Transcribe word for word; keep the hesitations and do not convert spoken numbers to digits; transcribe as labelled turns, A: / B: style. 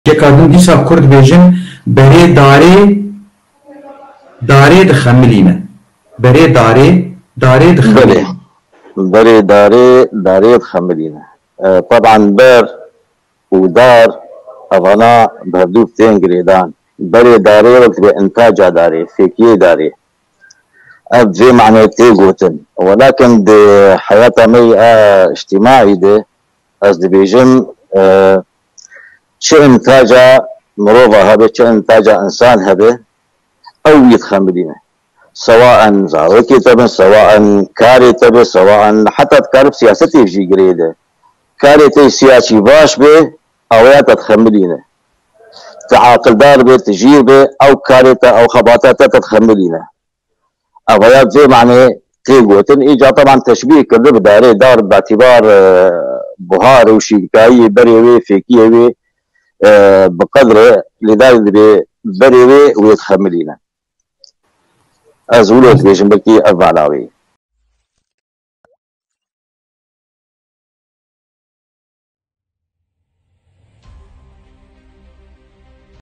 A: Yekadin dîsa Kurd bêjin berê darê darê dixemilîne. Berê darê darê
B: بله
A: dixemilîne.
B: بري داري داري خمدينة. آه، طبعا بر ودار أغنى بهدوب تين قريدان. بري داري وقت بإنتاج داري فيكي داري أبجي معنى تيغوتن، ولكن دي حياة مي آه، اجتماعي دي أصدي بيجم آه، شو إنتاجا مروفا هبه شو إنتاجا إنسان هبه أو يتخمدينه، سواء زاوية تبه سواء كاري تبه سواء حتى تكارب سياستي في جريده كاري تي سياسي باش به او يا تتخمدينه تعاقل دار به تجير به او كاري او خباطات تتخمدينه او يا زي معنى تيغوتن ايجا طبعا تشبيه كده بداري دار باعتبار بهار وشيكاي بريوي فيكيوي بقدر لذلك بريوي ويتخمدينه ازولوك بيجن بكي افعلاوي